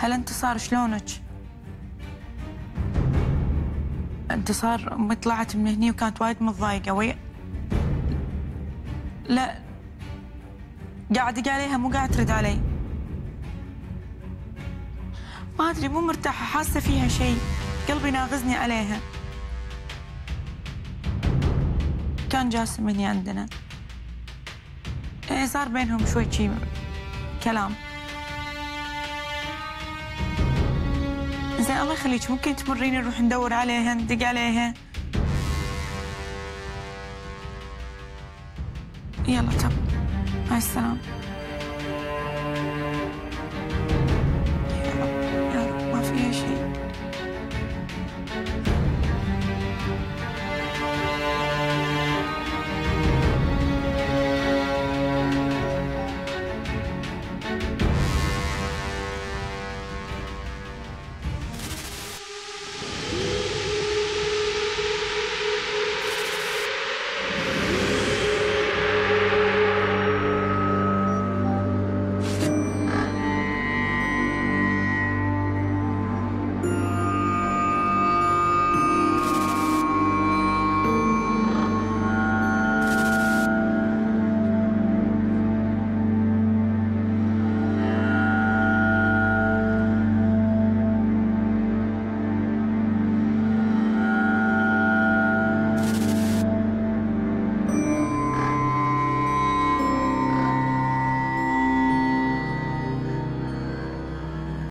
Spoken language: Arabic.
هلا انتصار شلونك؟ انتصار امي طلعت من هني وكانت وايد متضايقه لا قاعد ادق عليها مو قاعد ترد علي. ما ادري مو مرتاحه حاسه فيها شيء قلبي ناغزني عليها. كان جاسم هني عندنا صار بينهم شوي شي كلام. زين الله يخليك ممكن تمريني نروح ندور عليها ندق عليها؟ يلا تم مع السلامة.